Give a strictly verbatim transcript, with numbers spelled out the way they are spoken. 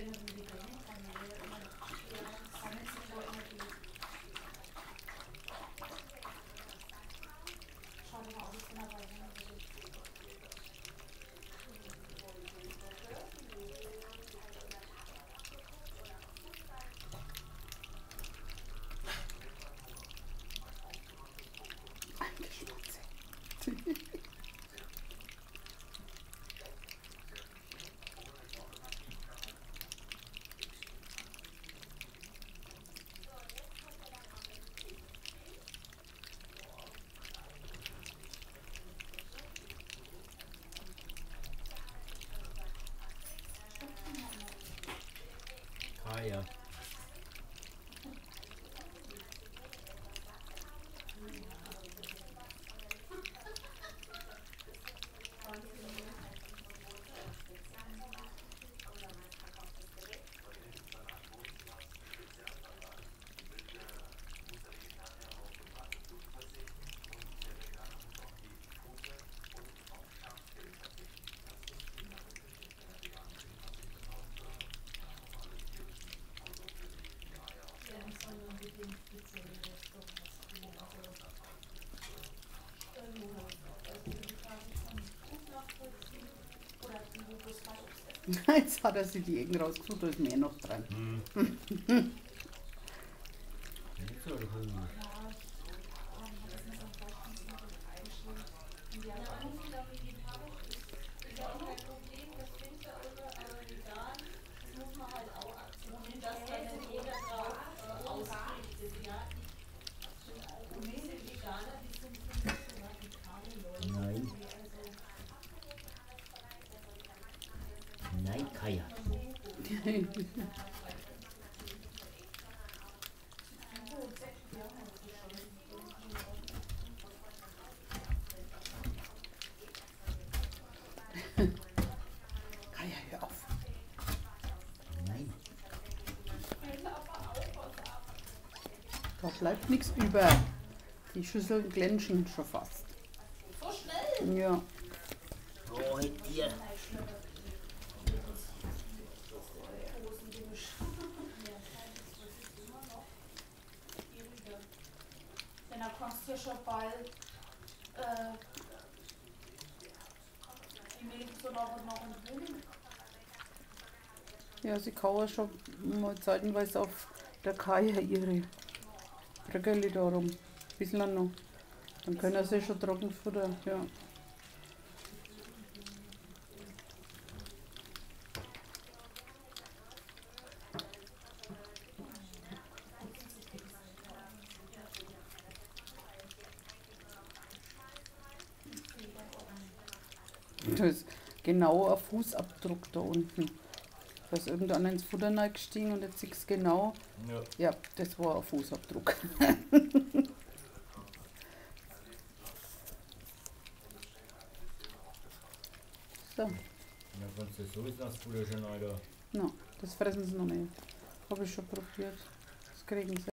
Ah ja. Jetzt hat er sich die Ecken rausgesucht, da ist mehr noch dran. Hm. Nicht so cool. Nein. Nein, Kaya. Kaya, hör auf. Nein. Da bleibt nichts über. Die Schüsseln glänzen schon fast. So schnell? Ja. Oh, dir. Denn da kannst du ja schon bald äh, die Mädels so noch und noch und Blumen. Ja, sie kauen schon mal zeitenweise auf der Kaya ihre Bröckeli da rum. Bisschen noch. Dann können sie schon trocken futtern. Ja. Da ist genau ein Fußabdruck da unten. Da ist irgendeiner ins Futter reingestiegen und jetzt siehst du genau, Ja. ja, das war ein Fußabdruck. So, Ja, kannst du so ist das Futter schon, Alter. no, das fressen sie noch nicht. Habe ich schon probiert. Das kriegen sie.